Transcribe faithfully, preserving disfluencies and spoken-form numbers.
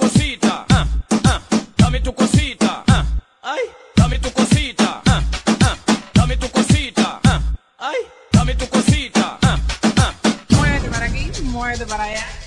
cosita, ah, ah, dame tu cosita, ah, ay, dame tu cosita, ah, ah, dame tu cosita, ah, ay, dame tu cosita, ah, ah. Muévete para aquí, muévete para allá.